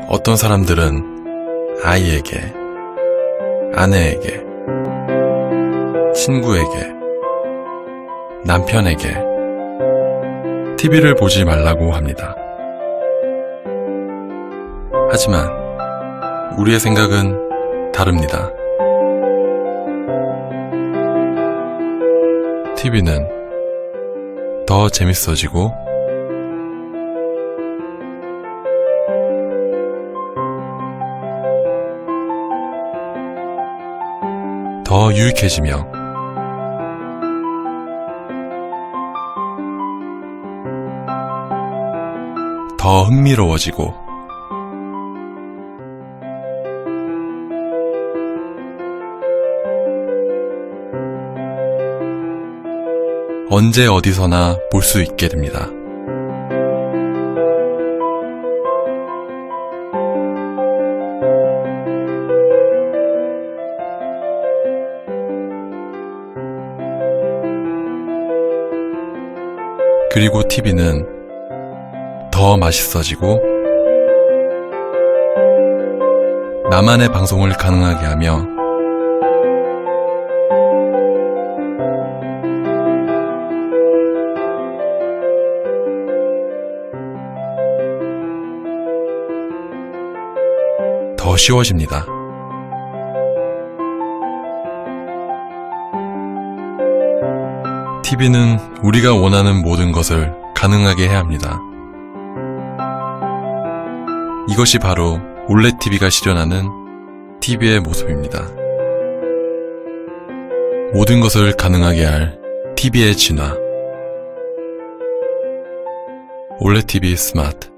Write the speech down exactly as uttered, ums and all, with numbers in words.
어떤 사람들은 아이에게, 아내에게, 친구에게, 남편에게 티비를 보지 말라고 합니다. 하지만 우리의 생각은 다릅니다. 티비는 더 재밌어지고 더 유익해지며 더 흥미로워지고 언제 어디서나 볼 수 있게 됩니다. 그리고 티비는 더 맛있어지고 나만의 방송을 가능하게 하며 더 쉬워집니다. 티비는 우리가 원하는 모든 것을 가능하게 해야 합니다. 이것이 바로 올레드 티비가 실현하는 티비의 모습입니다. 모든 것을 가능하게 할 티비의 진화. 올레드 티비 스마트